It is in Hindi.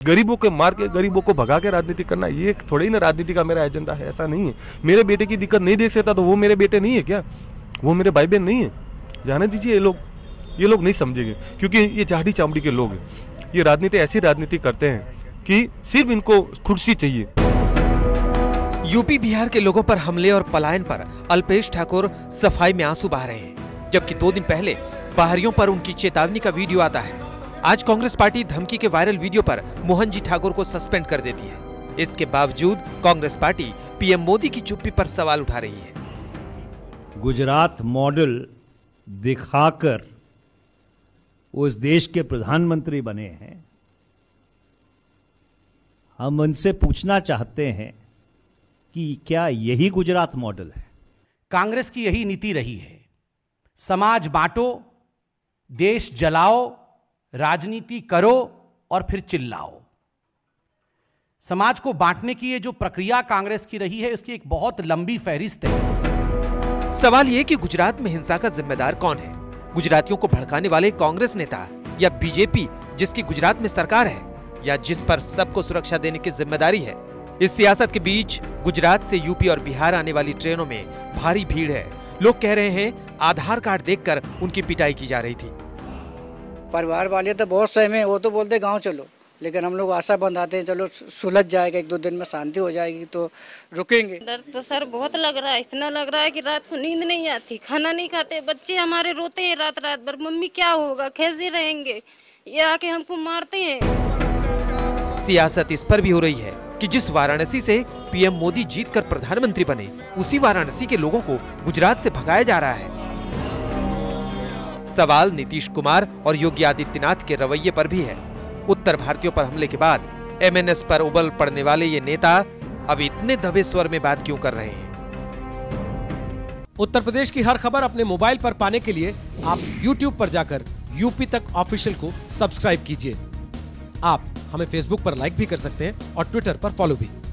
गरीबों के मार के, गरीबों को भगा के राजनीति करना, ये थोड़ी ना राजनीति का मेरा एजेंडा है, ऐसा नहीं है। मेरे बेटे की दिक्कत नहीं देख सकता तो वो मेरे बेटे नहीं है क्या? वो मेरे भाई बहन नहीं है? जाने दीजिए, ये लोग नहीं समझेंगे, क्योंकि ये झाड़ी चामड़ी के लोग हैं। ये राजनीति ऐसी राजनीति करते हैं कि सिर्फ इनको कुर्सी चाहिए। यूपी बिहार के लोगों पर हमले और पलायन पर अल्पेश ठाकुर सफाई में आंसू बहा रहे हैं, जबकि 2 दिन पहले बाहरियों पर उनकी चेतावनी का वीडियो आता है। आज कांग्रेस पार्टी धमकी के वायरल वीडियो पर मोहन जी ठाकुर को सस्पेंड कर देती है। इसके बावजूद कांग्रेस पार्टी पीएम मोदी की चुप्पी पर सवाल उठा रही है। गुजरात मॉडल दिखाकर उस देश के प्रधानमंत्री बने हैं। हम उनसे पूछना चाहते हैं कि क्या यही गुजरात मॉडल है? कांग्रेस की यही नीति रही है, समाज बांटो, देश जलाओ, राजनीति करो और फिर चिल्लाओ। समाज को बांटने की ये जो प्रक्रिया कांग्रेस की रही है, उसकी एक बहुत लंबी फहरिस्त है। सवाल ये कि गुजरात में हिंसा का जिम्मेदार कौन है? गुजरातियों को भड़काने वाले कांग्रेस नेता या बीजेपी जिसकी गुजरात में सरकार है, या जिस पर सबको सुरक्षा देने की जिम्मेदारी है? इस सियासत के बीच गुजरात से यूपी और बिहार आने वाली ट्रेनों में भारी भीड़ है। लोग कह रहे हैं आधार कार्ड देखकर उनकी पिटाई की जा रही थी। परिवार वाले तो बहुत सहमे, वो तो बोलते गांव चलो, लेकिन हम लोग आशा बंधाते हैं चलो सुलझ जाएगा, 1-2 दिन में शांति हो जाएगी तो रुकेंगे। डर तो सर बहुत लग रहा है, इतना लग रहा है कि रात को नींद नहीं आती, खाना नहीं खाते, बच्चे हमारे रोते हैं रात भर, मम्मी क्या होगा, कैसे रहेंगे, ये आके हमको मारते हैं। सियासत इस पर भी हो रही है कि जिस वाराणसी से पीएम मोदी जीतकर प्रधानमंत्री बने, उसी वाराणसी के लोगों को गुजरात से भगाया जा रहा है। सवाल नीतीश कुमार और योगी आदित्यनाथ के रवैये पर भी है। उत्तर भारतीयों पर हमले के बाद एमएनएस पर उबल पड़ने वाले ये नेता अब इतने दबे स्वर में बात क्यों कर रहे हैं? उत्तर प्रदेश की हर खबर अपने मोबाइल पर पाने के लिए आप YouTube पर जाकर यूपी तक ऑफिशियल को सब्सक्राइब कीजिए। आप हमें फेसबुक पर लाइक भी कर सकते हैं और ट्विटर पर फॉलो भी।